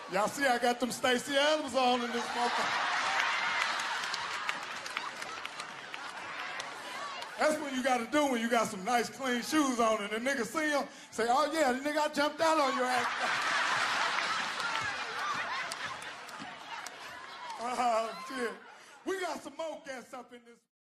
Y'all see I got them Stacey Adams on in this motherfucker. That's what you got to do when you got some nice, clean shoes on and the nigga see them, say, oh yeah, the nigga, I jumped out on your ass. Oh, shit. We got some more guests up in this.